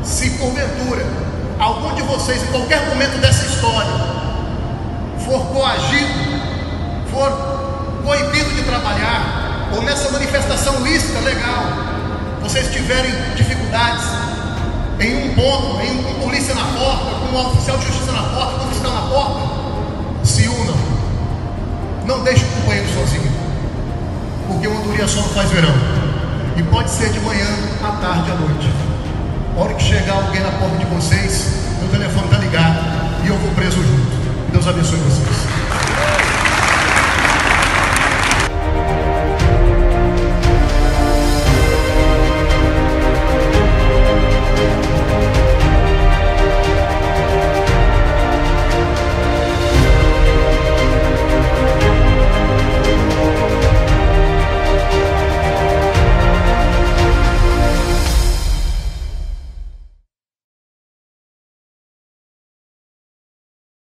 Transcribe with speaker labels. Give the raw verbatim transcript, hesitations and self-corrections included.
Speaker 1: Se porventura algum de vocês, em qualquer momento dessa história, for coagido, for proibido de trabalhar, ou nessa manifestação lícita, legal, vocês tiverem dificuldades em um ponto, em um polícia na porta, com um oficial de justiça na porta, com um fiscal na porta, se unam. Não deixe o companheiro sozinho, porque uma andorinha só não faz verão. E pode ser de manhã, à tarde, à noite. A hora que chegar alguém na porta de vocês, meu telefone está ligado e eu vou preso junto. Deus abençoe vocês.